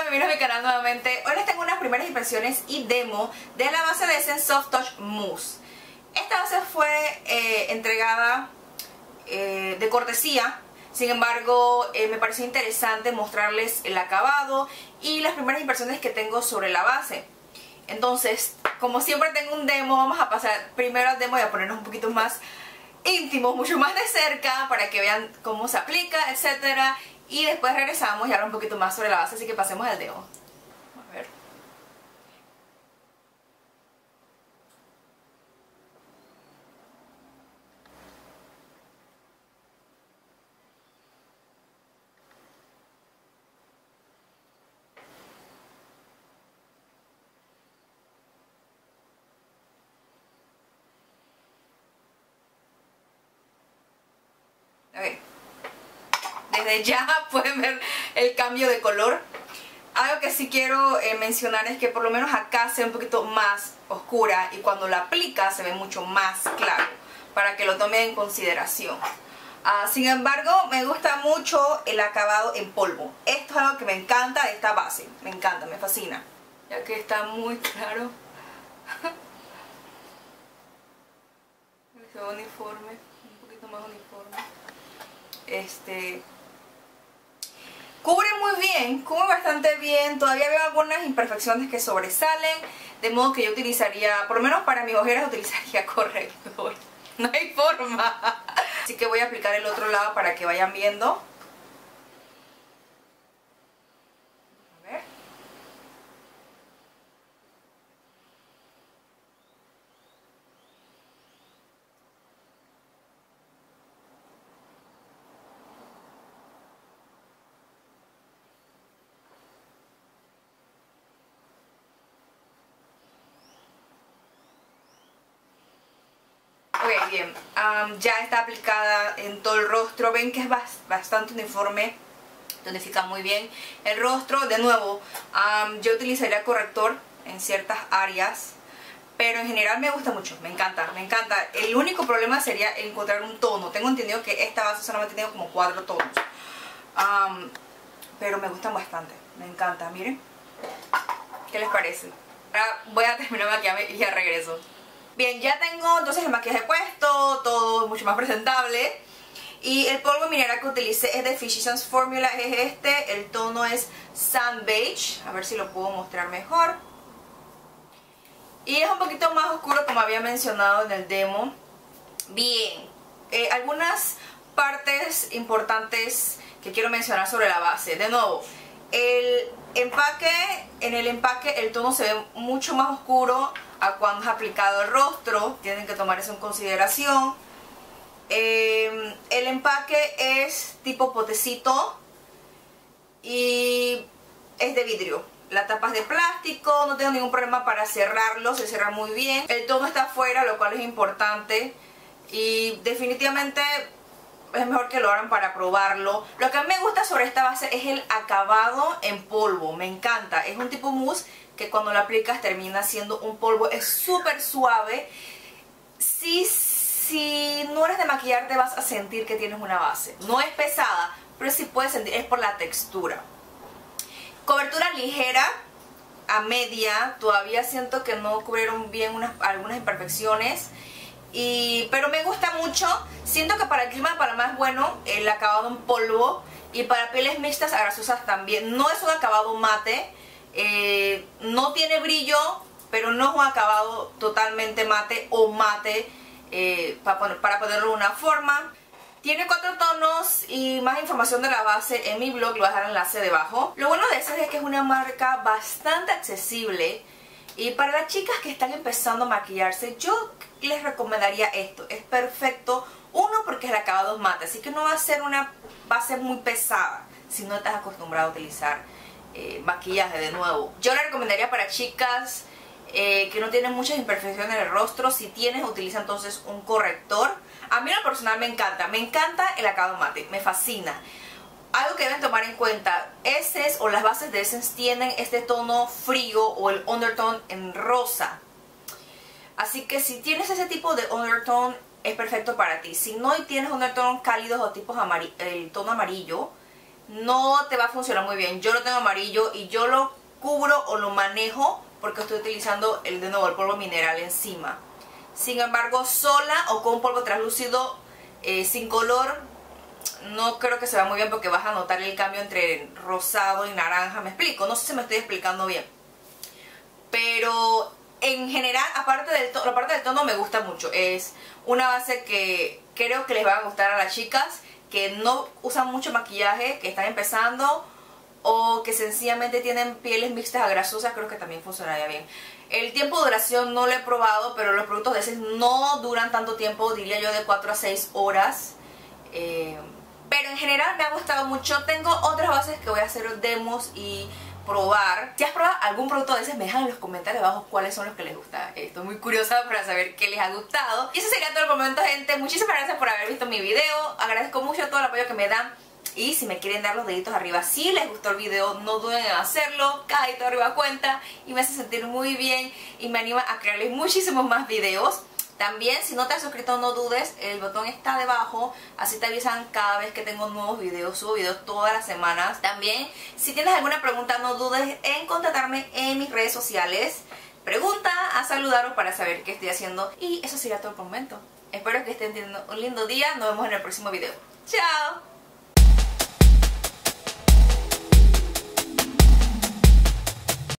bienvenidos a mi canal nuevamente. Hoy les tengo unas primeras impresiones y demo de la base de Essence Soft Touch Mousse. Esta base fue entregada de cortesía. Sin embargo, me pareció interesante mostrarles el acabado y las primeras impresiones que tengo sobre la base. Entonces, como siempre tengo un demo, vamos a pasar primero al demo y a ponernos un poquito más íntimos, mucho más de cerca, para que vean cómo se aplica, etcétera. Y después regresamos y hablar un poquito más sobre la base, así que pasemos al demo. A ver. Okay. Desde ya pueden ver el cambio de color. Algo que sí quiero mencionar es que por lo menos acá se ve un poquito más oscura y cuando la aplica se ve mucho más claro, para que lo tomen en consideración. Sin embargo, me gusta mucho el acabado en polvo. Esto es algo que me encanta de esta base. Me encanta, me fascina, ya que está muy claro. Se ve uniforme, un poquito más uniforme. Cubre muy bien, cubre bastante bien. Todavía veo algunas imperfecciones que sobresalen, de modo que yo utilizaría, por lo menos para mis ojeras, utilizaría corrector. No hay forma. Así que voy a aplicar el otro lado para que vayan viendo. A ver. Ok, bien, ya está aplicada en todo el rostro. Ven que es bastante uniforme, tonifica muy bien el rostro. De nuevo, yo utilizaría corrector en ciertas áreas, pero en general me gusta mucho, me encanta, me encanta. El único problema sería encontrar un tono. Tengo entendido que esta base solamente tiene como 4 tonos, pero me gustan bastante, me encanta. Miren, ¿qué les parece? Ahora voy a terminar de maquillarme y ya regreso. Bien, ya tengo entonces el maquillaje puesto, todo mucho más presentable. Y el polvo mineral que utilicé es de Physicians Formula, es este. El tono es Sand Beige, a ver si lo puedo mostrar mejor. Y es un poquito más oscuro, como había mencionado en el demo. Bien, algunas partes importantes que quiero mencionar sobre la base. De nuevo, en el empaque el tono se ve mucho más oscuro a cuando es aplicado el rostro. Tienen que tomar eso en consideración. El empaque es tipo potecito y es de vidrio. La tapa es de plástico, no tengo ningún problema para cerrarlo, se cierra muy bien. El tono está afuera, lo cual es importante, y definitivamente es mejor que lo hagan para probarlo. Lo que a mí me gusta sobre esta base es el acabado en polvo, me encanta. Es un tipo mousse que cuando lo aplicas termina siendo un polvo, es súper suave. Si no eres de maquillar te vas a sentir que tienes una base. No es pesada, pero sí puedes sentir, es por la textura. Cobertura ligera a media, todavía siento que no cubrieron bien algunas imperfecciones. Pero me gusta mucho. Siento que para el clima de Panamá es bueno el acabado en polvo, y para pieles mixtas a grasosas también. No es un acabado mate, no tiene brillo, pero no es un acabado totalmente mate o mate, para ponerlo de una forma. Tiene 4 tonos y más información de la base en mi blog, lo voy a dejar el enlace debajo. Lo bueno de Essence es que es una marca bastante accesible, y para las chicas que están empezando a maquillarse yo les recomendaría esto. Es perfecto, uno, porque el acabado es mate, así que no va a ser una base muy pesada si no estás acostumbrado a utilizar maquillaje. De nuevo, yo la recomendaría para chicas que no tienen muchas imperfecciones en el rostro. Si tienes, utiliza entonces un corrector. A mí en lo personal me encanta el acabado mate, me fascina. Algo que deben tomar en cuenta, Essence o las bases de Essence tienen este tono frío o el undertone en rosa. Así que si tienes ese tipo de undertone es perfecto para ti. Si no y tienes undertone cálidos o tipos el tono amarillo, no te va a funcionar muy bien. Yo lo tengo amarillo y yo lo cubro o lo manejo porque estoy utilizando el polvo mineral encima. Sin embargo, sola o con polvo translúcido sin color, no creo que se vea muy bien porque vas a notar el cambio entre rosado y naranja. ¿Me explico? No sé si me estoy explicando bien. Pero en general, la parte del tono me gusta mucho. Es una base que creo que les va a gustar a las chicas que no usan mucho maquillaje, que están empezando o que sencillamente tienen pieles mixtas a grasosas. Creo que también funcionaría bien. El tiempo de duración no lo he probado, pero los productos de Essence no duran tanto tiempo, diría yo de 4 a 6 horas. Pero en general me ha gustado mucho. Tengo otras bases que voy a hacer demos y probar. Si has probado algún producto de Essence, me dejan en los comentarios abajo cuáles son los que les gusta. Estoy muy curiosa para saber qué les ha gustado. Y eso sería todo por el momento, gente. Muchísimas gracias por haber visto mi video. Agradezco mucho todo el apoyo que me dan. Y si me quieren dar los deditos arriba, si les gustó el video, no duden en hacerlo. Cada dedito arriba cuenta y me hace sentir muy bien y me anima a crearles muchísimos más videos. También, si no te has suscrito, no dudes, el botón está debajo, así te avisan cada vez que tengo nuevos videos. Subo videos todas las semanas. También, si tienes alguna pregunta, no dudes en contactarme en mis redes sociales. Pregunta, a saludaros para saber qué estoy haciendo. Y eso sería todo por el momento. Espero que estén teniendo un lindo día. Nos vemos en el próximo video. ¡Chao!